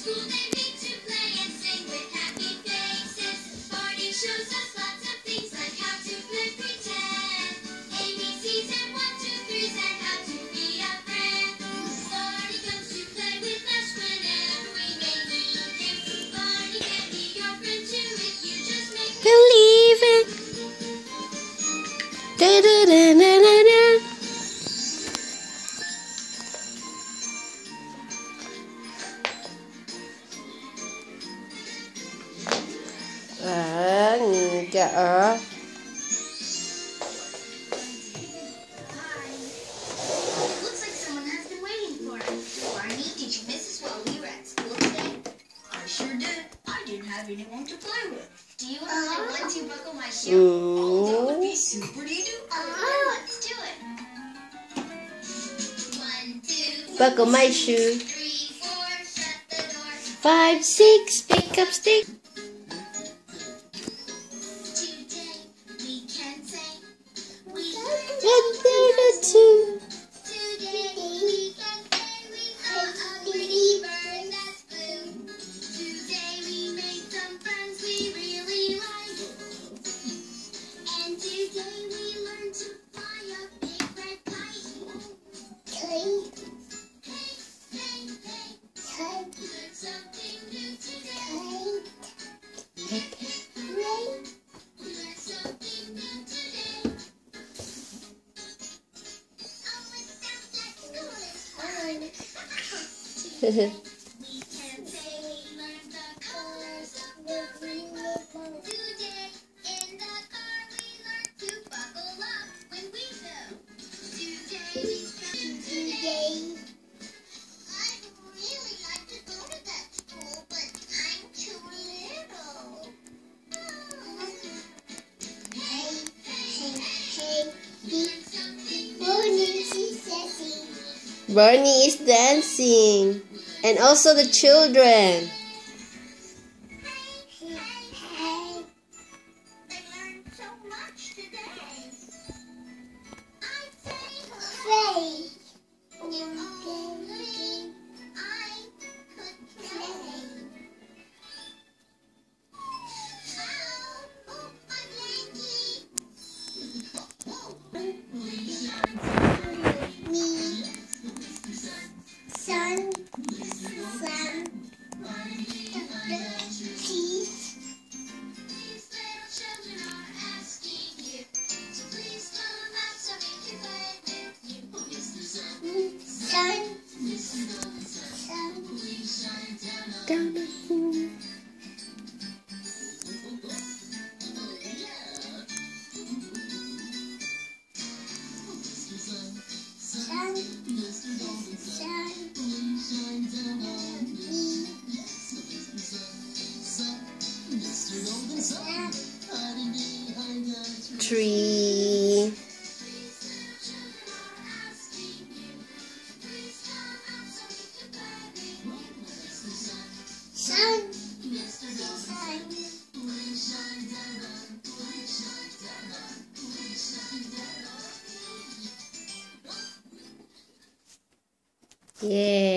school they meet to play and sing with happy faces. Barney shows us lots of things like how to play pretend, ABCs and 1, 2, 3s and how to be a friend. Barney comes to play with us whenever we may need him. Barney can be your friend too if you just make Believe it. Da da da da da da. Enggak. Hi. Looks like someone has been waiting for us. Barney, did you miss us while we were at school today? I sure did. I didn't have anyone to play with. Do you want to play 1, 2, buckle my shoe? Oh, that would be super duper. Let's do it. 1, 2, Buckle my shoe. 3, 4, shut the door. 5, 6, pick up stick. Today we can say we Two. Today we can say we saw a pretty bird that's blue. Today we made some friends we really like. And today we learned to fly a big red kite. Hey, hey, hey, hey. Learn something new today. Learn something new today. Oh, it sounds like school is fun. We can say we learned the colors of the rainbow. Today in the car we learned to buckle up when we go. Today we come today. I'd really like to go to that school, but I'm too little. Hey, hey, hey, learn something new. Barney is dancing. And also the children. They learned so much today. I'd say hooray. If only I could play. Oh, my blankie. Me. Sun. Sun. Teeth. These little children are asking you to please come out so we can play with you. Sun. Sun. Down the hill. Sun. Tree. Sun. Yeah.